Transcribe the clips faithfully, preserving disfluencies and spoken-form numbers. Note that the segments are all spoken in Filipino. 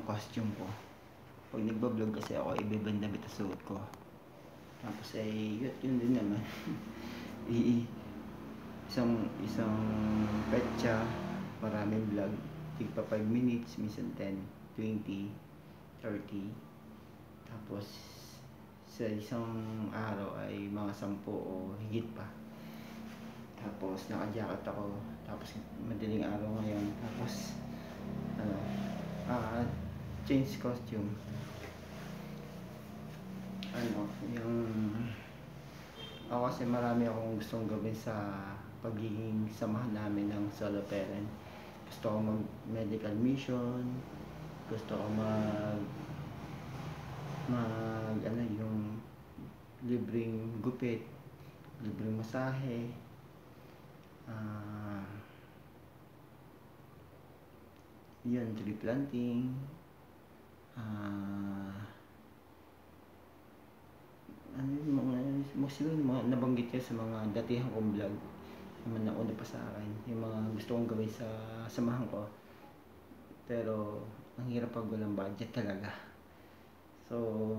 yung costume ko. Pag nagbablog kasi ako, iba-ibang damit na suot ko. Tapos ay, yun, yun din naman. I, isang, isang petsa, maraming vlog. Tigpa five minutes, minsan ten, twenty, thirty. Tapos, sa isang araw ay mga sampu o higit pa. Tapos, naka-jacket ako. Tapos, madaling araw ngayon. Tapos, ano, ah, change costume. Ano, yung ako kasi marami akong gustong gawin sa pagiging samahan namin ng solo parent. Gusto ko mag medical mission, gusto ko mag mag ano yung libreng gupit, libreng masahe, ah uh, yun, tree planting, ah uh, ano yung mga, mostly yung mga nabanggit ko sa mga datihan kong vlog, yung mga nauna pa sa akin, yung mga gusto kong gawin sa samahan ko. Pero, ang hirap pag walang budget talaga. So,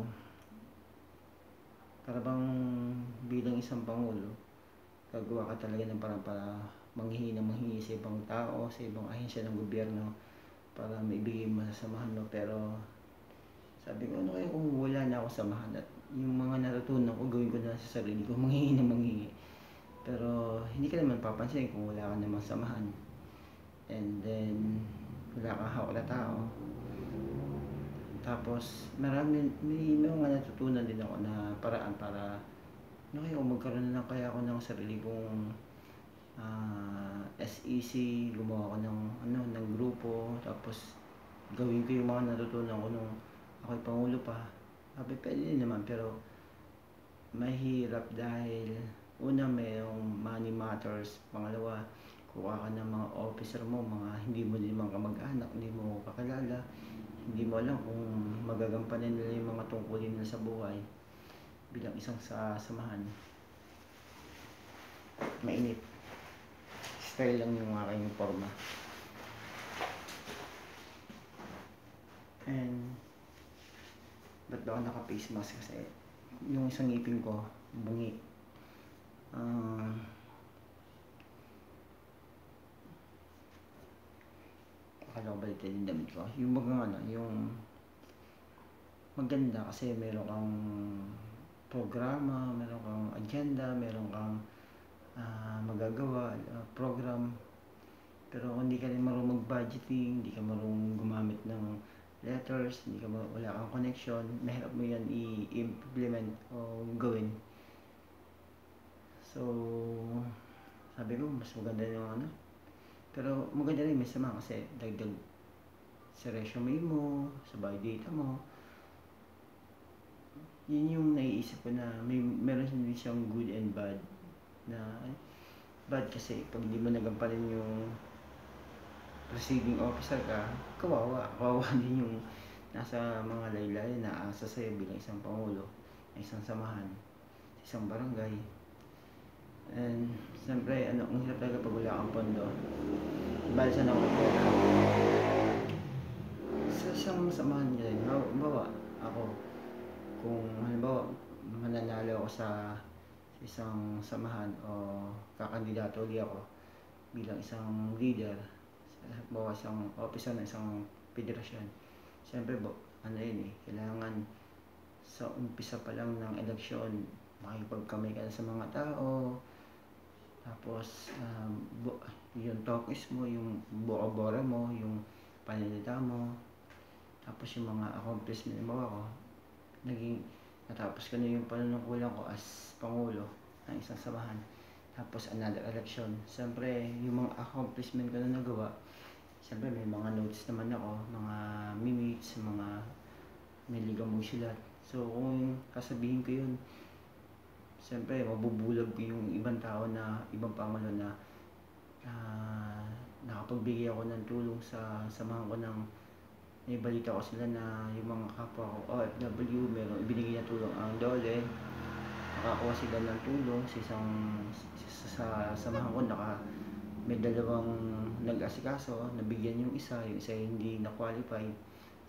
para bang bilang isang pangulo, gagawa ka talaga ng parang para manghihi na manghihi sa ibang tao, sa ibang ahensya ng gobyerno, para maibigay mo sa samahan mo. Pero, sabi ko, ano kaya kung wala na ako samahan at yung mga natutunan ko, gawin ko na sa sarili ko, manghihi na manghihi. Pero, hindi ka naman papansin kung wala ka namang samahan. And then, wala kang hawak na tao. Tapos, marami, may, may mga natutunan din ako na paraan para, ano kaya kung magkaroon na lang kaya ako ng sarili kong uh, S E C, gumawa ko ng, ano, ng grupo, tapos, gawin ko yung mga natutunan ko nung ako'y pangulo pa. Sabi, pwede din naman, pero mahirap dahil una mayroong money matters, pangalawa, kuha ka ng mga officer mo, mga hindi mo din mga kamag-anak, hindi mo kakilala, hindi mo alam kung magagampanan nila yung mga tungkulin nila sa buhay bilang isang sa samahan. Mainit. Style lang yung aking forma. And ba't ba ako naka-face mask? Kasi yung isang ngipin ko, bungi. Uh, akala ko baliktad yung damit ko. Yung mga ano, yung maganda kasi meron kang programa, meron kang agenda, meron kang uh, magagawa, uh, program. Pero kung hindi ka rin marunong mag-budgeting, hindi ka marunong gumamit ng letters, hindi ka wala kang connection, mahirap mo yan i-implement o gawin. So, sabi ko, mas maganda yung ano. Pero maganda rin may sama kasi dagdag sa resume mo, sa biodata mo. Yun yung naiisip ko na may meron din siyang good and bad. Na bad kasi pag hindi mo nagampanan yung receiving officer ka, kawawa. Kawawa din yung nasa mga laylay na aasa sa'yo bilang isang pangulo, isang samahan, isang barangay. And siyempre, ano, ang hirap talaga pag wala kang pondo. Balisan ako pera. Sa isang samahan nyo rin, halimbawa, ako, kung halimbawa, mananalo ako sa isang samahan o kakandidato ulit ako bilang isang leader, bawa isang officer ng isang federasyon. Siyempre, ano yun eh, kailangan sa umpisa pa lang ng eleksyon, makipagkamay ka sa mga tao, tapos um, yung talkis mo, yung bora-bora mo, yung panalita mo, tapos yung mga accomplishment mo ako, naging natapos ko na yung panunungkulan ko as pangulo ng isang samahan. Tapos another election. Siyempre, yung mga accomplishment ko na nagawa, siyempre may mga notes naman ako, mga minutes, mga may ligang magsulat. So kung kasabihin ko yun, siyempre mabubulag ko yung ibang tao na, ibang pangulo na uh, nakapagbigay ako ng tulong sa samahan ko ng may balita ko sila na yung mga kapwa ko O F W, meron ibinigay na tulong ang DOLE, nakakuha sila ng tulong sa isang sa, sa samahan ko, naka may dalawang nag-asikaso, nabigyan yung isa, yung isa hindi na-qualify.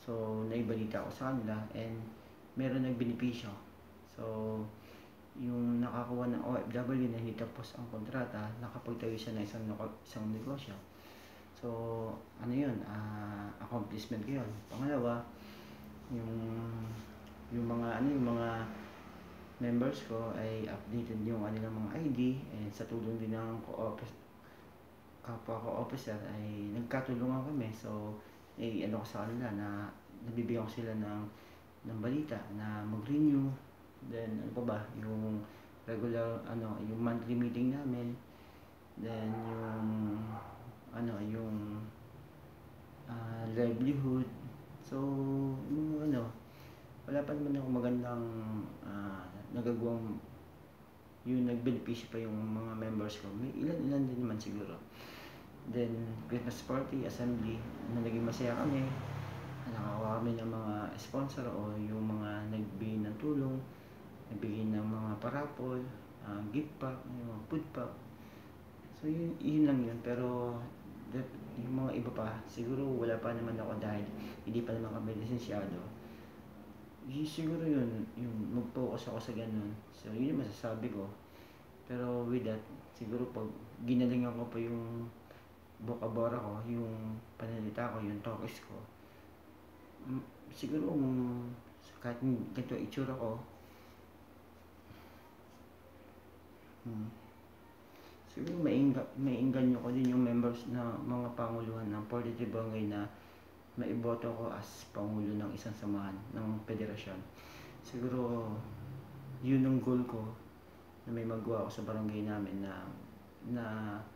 So, naibalita ko sa kanila and meron nagbenepisyo. So, yung nakakuha ng O F W na hindi tapos ang kontrata, nakapagtayo siya ng isang, isang negosyo. So, ano yun, uh, accomplishment ko yun. Pangalawa, yung yung mga ano yung mga members ko ay updated yung kanilang mga I D, and sa tulong din ng co-office kapwa ko officer ay nagkatulungan kami. So, eh, ano ko sa kanila na nabibigyan ko sila ng ng balita na mag-renew. Then ano pa ba, yung regular ano, yung monthly meeting namin. Then yung ano, yung uh, livelihood. So, yung ano, wala pa naman ako magandang uh, nagagawang yung nagbenepisyo pa yung mga members ko. May ilan-ilan din naman siguro. Then, Christmas party, assembly, na naging masaya kami. Nakakuha kami ng mga sponsor o yung mga nagbigay ng tulong, nagbigay ng mga parapol, uh, gift pack, yung mga food pack. So, yun, yun lang yun. Pero, that, yung mga iba pa, siguro wala pa naman ako dahil hindi pa naman kami lisensyado. Y- siguro yun, yung mag-focus ako sa ganun. So, yun yung masasabi ko. Pero with that, siguro pag ginalingan ko pa yung vocabulary ko, yung panalita ko, yung talkies ko, m- siguro um, kahit ganito itsura ko, hmm, siguro mainganyo ko din yung members na mga panguluhan ng forty-three barangay na maiboto ko as pangulo ng isang samahan ng federasyon. Siguro yun ang goal ko na may magawa ako sa barangay namin na na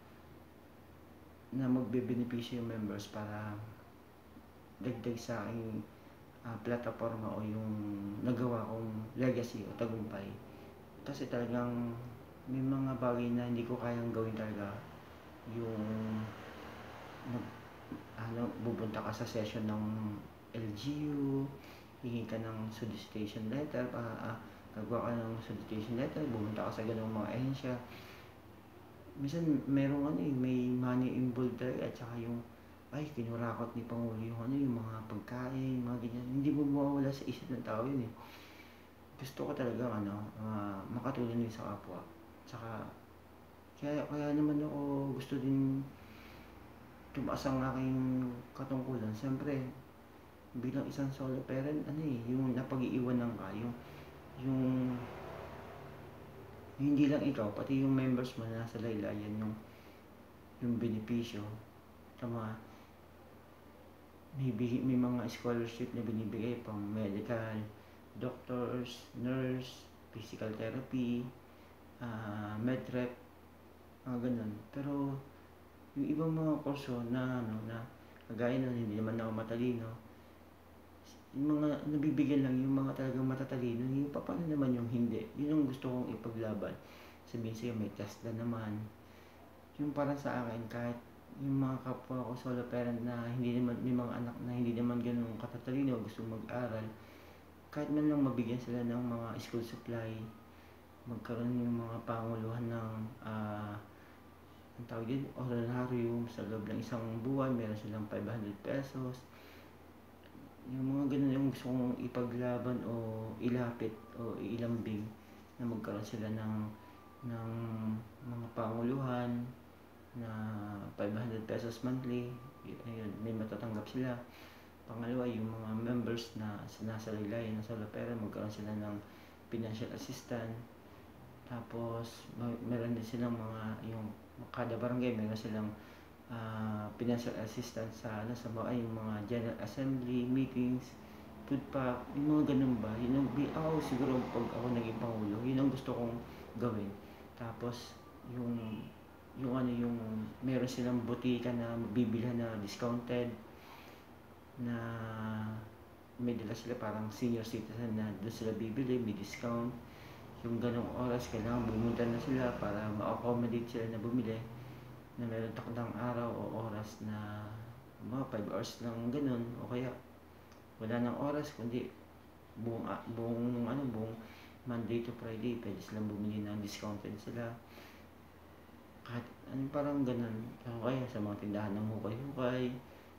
na magbebenepisyo yung members para dagdag sa aking uh, plataforma o yung nagawa kong legacy o tagumpay. Kasi talagang may mga bagay na hindi ko kayang gawin talaga. Yung nag, ano, bubunta ka sa session ng L G U, hingi ka ng solicitation letter, para uh, nagawa ka ng solicitation letter, bubunta ka sa ganung mga ahensya. Minsan merong ano eh, may money involved talaga, at saka yung ay kinurakot ni Pangulo yung ano, yung mga pagkain, mga ganyan. Hindi mo mawawala sa isip ng tao yun eh. Gusto ko talaga ano, uh, makatulong din sa kapwa. Tsaka kaya, kaya naman ako gusto din tumaas ang aking katungkulan. Siyempre, bilang isang solo parent, ano eh, yung napag-iiwanan ka, yung yung hindi lang ikaw, pati yung members mo na nasa laylayan, yung yung benepisyo. Tama, may, may mga scholarship na binibigay pang medical, doctors, nurse, physical therapy, uh, medrep, mga ganun. Pero yung ibang mga kurso na ano na kagaya nun, hindi naman ako matalino, yung mga nabibigyan lang yung mga talagang matatalino, yung paano naman yung hindi. Yun ang gusto kong ipaglaban. Sabihin sa'yo, may test na naman. Yung para sa akin, kahit yung mga kapwa ko solo parent na hindi naman, may mga anak na hindi naman ganun katatalino, gusto mag-aral, kahit man lang mabigyan sila ng mga school supply, magkaroon yung mga panguluhan ng uh, ang tawag din, honorarium sa loob ng isang buwan, meron silang five hundred pesos. Yung mga ganun yung gusto kong ipaglaban o ilapit o ilambing, na magkaroon sila ng ng mga panguluhan na five hundred pesos monthly. Ayun, may matatanggap sila. Pangalawa, yung mga members na nasa laylayan ng solo parent, magkaroon sila ng financial assistance. Tapos may- meron din silang mga, yung kada barangay meron silang uh, financial assistance sa ano, sa mga yung mga general assembly meetings, food pack, yung mga ganun ba. Yun ang, ako siguro pag ako naging pangulo, yun ang gusto kong gawin. Tapos yung yung ano, yung meron silang butika na bibilhan na discounted, na may dala sila parang senior citizen na doon sila bibili, may discount. Yung ganong oras, kailangan bumunta na sila para ma-accommodate sila na bumili, na meron takdang araw o oras na mga five hours lang ganun, o kaya wala nang oras kundi buong, buong, ano, buong Monday to Friday, pwede silang bumili ng discounted sila. Kahit ano, parang ganun. O kaya sa mga tindahan ng hukay-hukay,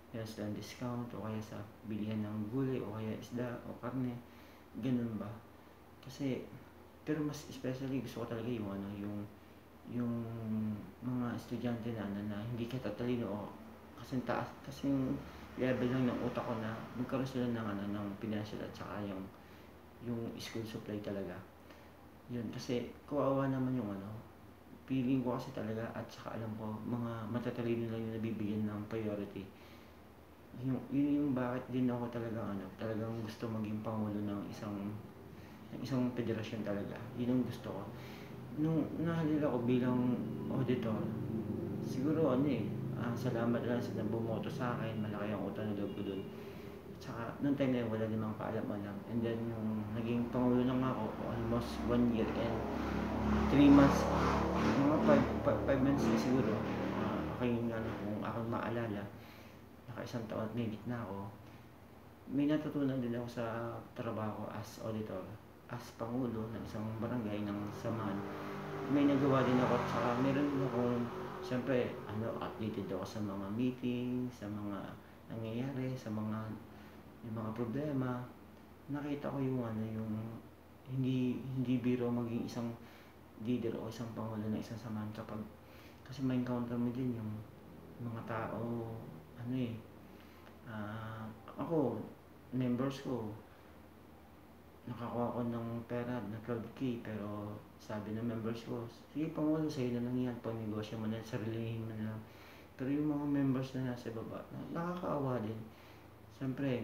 meron silang discount o kaya sa bilihan ng gulay o kaya isda o karne, ganun ba. Kasi pero mas especially gusto ko talaga yung ano, yung yung mga estudyante na ano na hindi katatalino o kasing taas, kasing level lang ng utak ko na magkaroon sila ng ano, ng financial at saka yung yung school supply talaga. Yun, kasi kawawa naman yung ano, feeling ko kasi talaga at saka alam ko mga matatalino lang yung nabibigyan ng priority. Yung, yun yung bakit din ako talagang ano, talagang gusto maging pangulo ng isang ng isang federasyon talaga. Yun ang gusto ko. Nung nahalil ako bilang auditor, siguro ano eh, ah, salamat lang sa bumoto sa akin, malaki ang utang na loob ko dun. Tsaka nung time na yun, wala namang kaalam-alam. And then yung naging pangulo lang ako, almost one year and three months, mga five, five, five months na siguro. Uh, ako yung ano, kung akong maalala, naka isang taon at may na ako, may natutunan din ako sa trabaho as auditor, as pangulo ng isang barangay ng samahan. May nagawa din ako at saka meron din akong, siyempre, ano, updated ako sa mga meeting, sa mga nangyayari, sa mga yung mga problema. Nakita ko yung ano, yung hindi hindi biro maging isang leader o isang pangulo ng isang samahan kapag kasi may encounter mo din yung mga tao ano eh uh, ako members ko nakakuha ko ng pera na twelve K pero sabi ng members ko sige pangulo sa'yo na lang yan pag negosyo mo na sarilihin mo na lang pero yung mga members na nasa baba nakakaawa din siyempre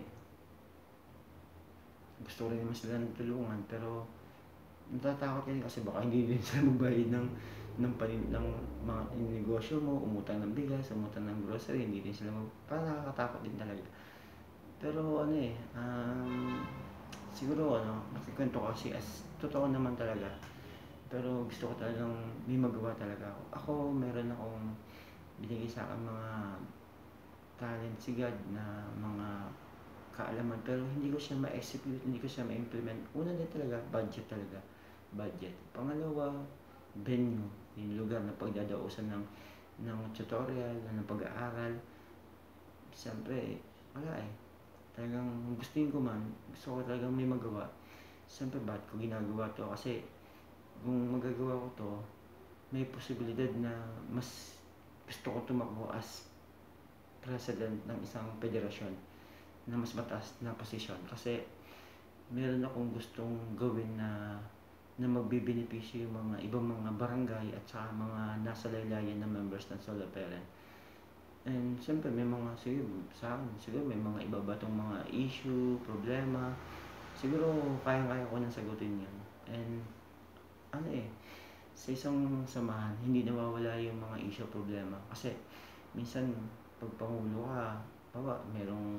gusto ko rin naman sila tulungan pero natatakot yan kasi baka hindi din sila magbayad ng ng, panin, ng mga negosyo mo, umutang ng bigas, umutang ng grocery, hindi din sila mag... Parang nakakatakot din talaga. Pero ano eh, um, siguro ano, nakikwento ko kasi as totoo naman talaga. Pero gusto ko talagang may magawa talaga ako. Ako meron akong binigay sa akin mga talent si God na mga kaalaman pero hindi ko siya ma-execute, hindi ko siya ma-implement. Una din talaga, budget talaga. Budget. Pangalawa, venue, yung lugar na pagdadausan ng ng tutorial, ng pag-aaral. Siyempre, wala eh. Talagang gustuin ko man, gusto ko talagang may magawa. Siyempre, ba't ko ginagawa to? Kasi kung magagawa ko to, may posibilidad na mas gusto ko tumakbo as president ng isang federasyon na mas mataas na posisyon. Kasi meron akong gustong gawin na na magbibenepisyo yung mga ibang mga barangay at saka mga nasa laylayan na members ng Solo Parent. And siyempre may mga siguro sa akin, siguro may mga iba ba tong mga issue, problema. Siguro kaya-kaya ko nang sagutin yan. And ano eh, sa isang samahan, hindi nawawala yung mga issue, problema. Kasi minsan pag pangulo ka, bawa merong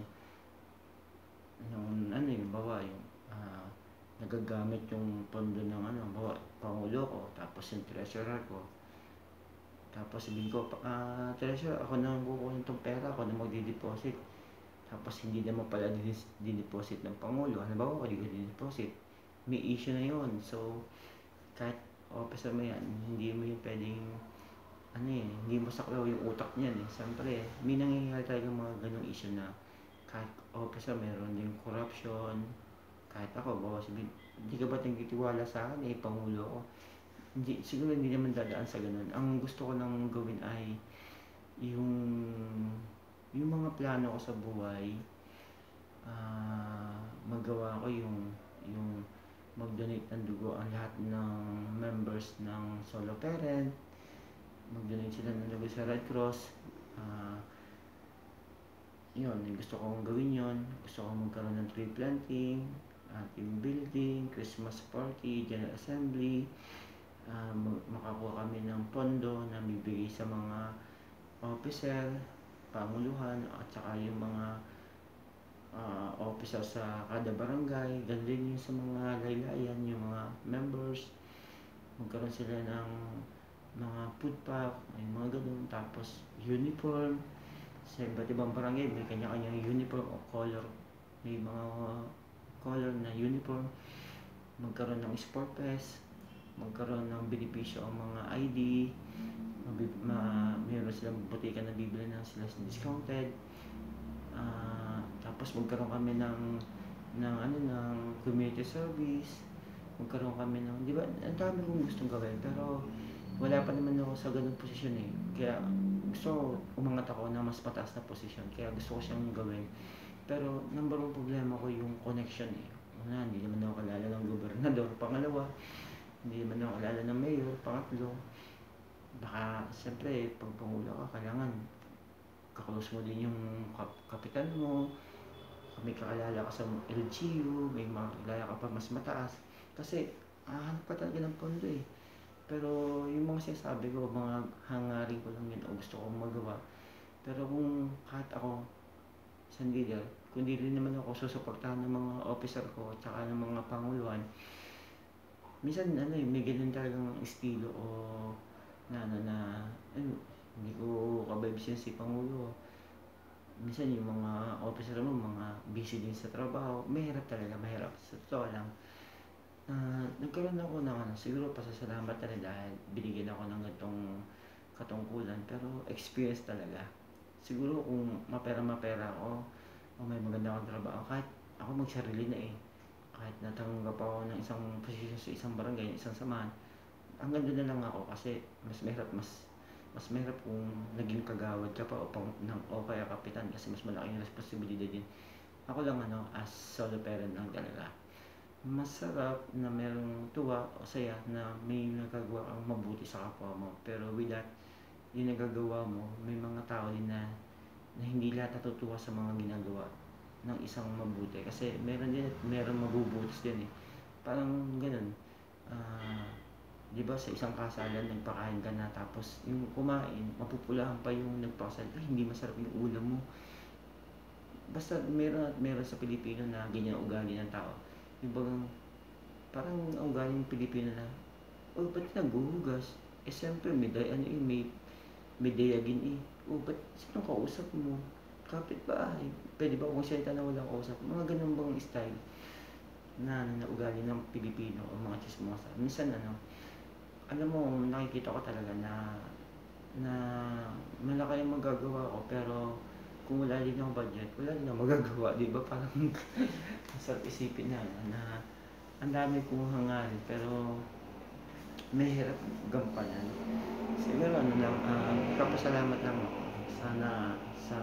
yung ano yung bawa yung uh, nagagamit yung pondo ng ano, bawa pangulo ko, tapos yung treasurer ko, tapos sabihin ko, ah, uh, treasurer, ako na kukunin itong pera, ako na magdi-deposit, tapos hindi naman pala di-deposit ng pangulo, ano ba ako, hindi ko di-deposit, may issue na yon. So kahit officer mo yan, hindi mo yung pwedeng ano eh, hindi mo saklaw yung utak niyan eh. Siyempre, may nangyayari talaga mga ganong issue na kahit officer meron din corruption. Kahit ako, bawa sabihin, hindi ka ba nagtitiwala sa akin eh, pangulo ko. Hindi, siguro hindi naman dadaan sa ganun. Ang gusto ko lang gawin ay yung yung mga plano ko sa buhay, uh, magawa ko yung yung mag-donate ng dugo ang lahat ng members ng Solo Parent, mag-donate sila ng dugo sa Red Cross. Uh, yun, gusto kong gawin yun. Gusto kong magkaroon ng tree planting, uh, team building, Christmas party, General Assembly. Uh, makakuha kami ng pondo na bibigay sa mga officer, panguluhan, at saka yung mga uh, officer sa kada barangay. Ganun din yung sa mga laylayan, yung mga members. Magkaroon sila ng mga food pack, yung mga ganun. Tapos uniform. Sa iba't ibang barangay, may kanya-kanyang uniform o color. May mga color na uniform. Magkaroon ng sport fest. Magkaroon ng benepisyo ang mga I D. Ma, meron silang butika na bibili ng sila discounted. Ah, tapos magkaroon kami ng ng ano, ng community service, magkaroon kami ng 'di ba ang dami kong gustong gawin pero wala pa naman ako sa gano'ng posisyon, eh. Kaya gusto ko umangat ako ng mas mataas na posisyon kaya gusto ko siyang gawin. Pero number one problema ko yung connection, eh. Una, hindi naman ako kilala ng gobernador. Pangalawa, hindi naman ako kilala ng mayor. Pangatlo, baka siyempre 'pag pangulo ka kailangan ka-close mo din yung kap kapitan mo, may kakilala ka sa L G U, may mga kakilala ka pa mas mataas. Kasi hahanap ka talaga ng pondo, eh. Pero yung mga sinasabi ko, mga hangarin ko lang yun o gusto kong magawa. Pero kung kahit ako, isang leader, kung di rin naman ako susuportahan ng mga officer ko at saka ng mga panguluan, minsan ano eh, may ganun talagang estilo o na ano na, ano, hindi ko ka-vibes yun si Pangulo. Minsan yung mga officer mo, mga busy din sa trabaho, mahirap talaga, mahirap. Sa totoo lang, ah, nagkaroon ako ng ano, siguro pasasalamat talaga dahil binigyan ako ng ganitong katungkulan, pero experience talaga. Siguro kung mapera-mapera ako o may maganda akong trabaho, kahit ako magsarili na, eh. Kahit natanggap ako ng isang posisyon sa isang barangay, isang samahan, hanggang do'n na lang ako kasi mas mahirap mas mas mahirap kung naging kagawad ka pa o pang ng o kaya kapitan kasi mas malaking responsibilidad din. Ako lang ano, as solo parent lang talaga. Masarap na merong tuwa o saya na may nagagawa kang mabuti sa kapwa mo. Pero with that, yung nagagawa mo, may mga tao din na, na hindi lahat natutuwa sa mga ginagawa ng isang mabuti. Kasi meron din at meron mabubutis din, eh. Parang ganun. Ah, 'di ba sa isang kasalan nagpakain ka na tapos yung kumain, mapupulahan pa yung nagpakasal, "Ay hindi masarap yung ulam mo." Basta meron at meron sa Pilipino na ganyan ang ugali ng tao. Yung bagang parang ang ugali ng Pilipino na, "Oh, ba't ka naghuhugas? Eh, siyempre may day ano, eh, may may dayagin, eh. Oh, ba't sinong kausap mo? Kapitbahay. Puwede ba magsalita na walang kausap?" Mga gano'n bang style na ano, na ugali ng Pilipino o mga tsismosa. Minsan ano, alam mo nakikita ko talaga na na malaki yung magagawa ko pero kung wala din akong budget, wala din akong magagawa, 'di ba? Parang ang sarap isipin na ano, na ang dami kong hangarin pero mahirap gampanan. Siguro ano lang, ah, nagpapasalamat lang ako sana sa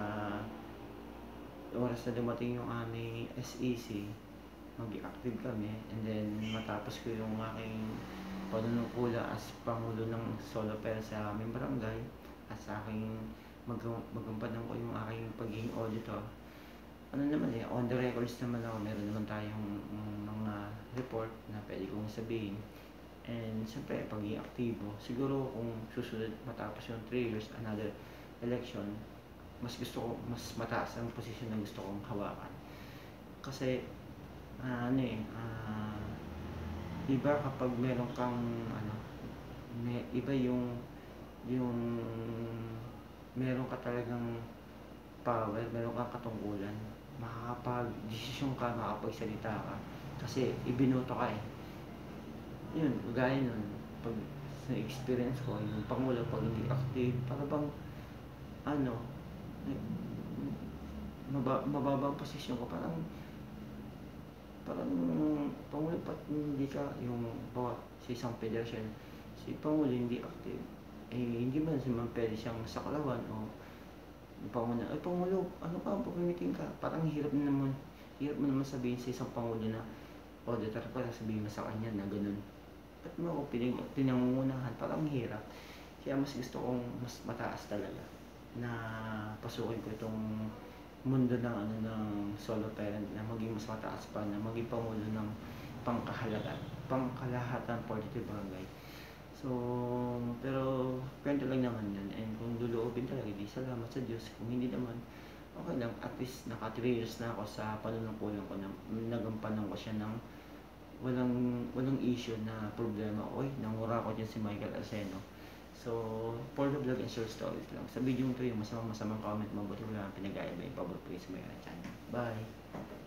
oras na dumating yung aming S E C, maging active kami and then matapos ko yung aking panunungkulan as pangulo ng solo pair sa aming barangay at sa aking mag magampanan ko yung aking pagiging auditor. Ano naman eh, on the records naman ako, meron naman tayong mm, mga report na pwede kong sabihin. And siyempre, pagiging aktibo, siguro kung susunod matapos yung three years, another election, mas gusto ko, mas mataas ang posisyon na gusto kong hawakan. Kasi, ah, ano eh, ah, iba kapag meron kang, ano, may, iba yung, yung, meron ka talagang power, meron kang katungkulan, makakapag-desisyon ka, makakapagsalita ka, kasi ibinoto ka eh. Yun, gaya nun, pag sa experience ko, yung pangulo pag hindi active, para bang, ano, maba, mababa ang posisyon ko, parang, parang, pangulo pat hindi ka, yung bawat sa isang federation, si pangulo hindi active, eh, hindi man naman pwede siyang saklawan o yung pangulo, ay pangulo, ano ka, pag-meeting ka, parang hirap na naman, hirap mo naman sabihin sa isang pangulo na, auditor ko, sabihin mo sa kanya na ganun. Ba't mo ako pinag pinangungunahan? Parang hirap. Kaya mas gusto kong mas mataas talaga na pasukin ko itong mundo ng ano ng solo parent na maging mas mataas pa na maging pangulo ng pangkahalatan, pangkalahatan forty-two barangay. So, pero kwento lang naman yun. And kung luluobin talaga, di salamat sa Diyos. Kung hindi naman, okay lang. At least naka three years na ako sa panunungkulan ko na nagampanan ko siya ng walang walang issue na problema. Oy, nangura ko dyan si Michael Arceno. So, for the vlog and short stories lang. Sa video to yung masamang masamang comment, mabuti wala pinag-aayabay. Pabor please sa mga channel. Bye!